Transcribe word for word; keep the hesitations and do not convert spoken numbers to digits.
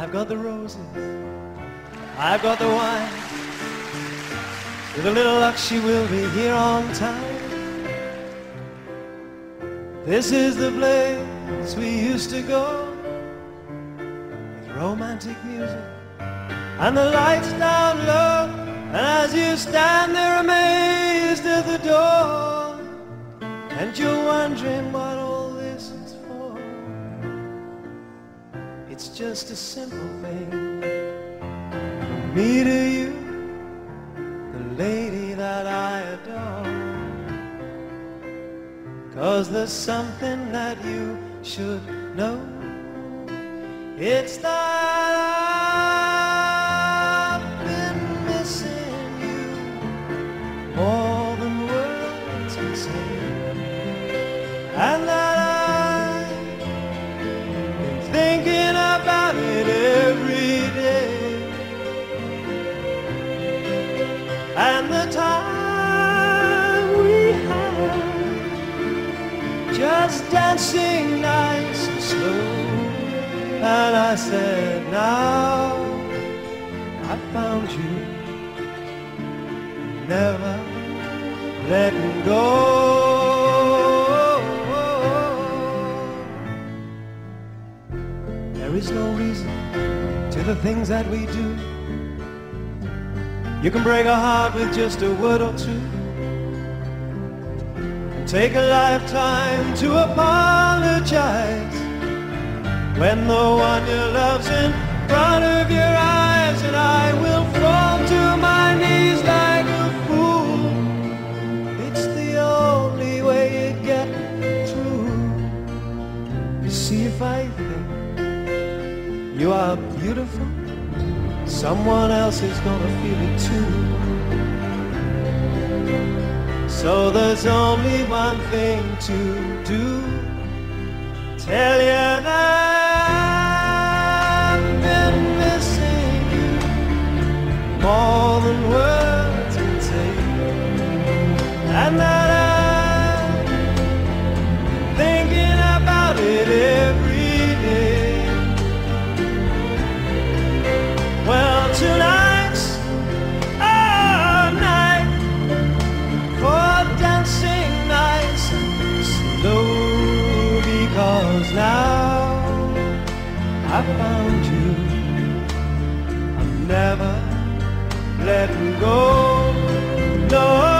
I've got the roses, I've got the wine. With a little luck she will be here on time. This is the place we used to go, with romantic music and the lights down low. And as you stand there amazed at the door, and you're wondering what all this is for, it's just a simple thing from me to you, the lady that I adore. 'Cause there's something that you should know. It's that I've been missing you more than words can say, and that I've been thinking about it every day. And the time we had, just dancing nice and slow. And I said, now I found you, never letting go. There is no reason to the things that we do. You can break a heart with just a word or two, and take a lifetime to apologize when the one you love's in front of your eyes. And I will fall to my knees like a fool. It's the only way you get through. You see, if I think you are beautiful, someone else is gonna feel it too. So there's only one thing to do, tell you that I've been missing you more than words can say, and that I'm thinking about it every day. Well, tonight's a night for dancing nice and slow, because now I found you, I'm never letting go. No.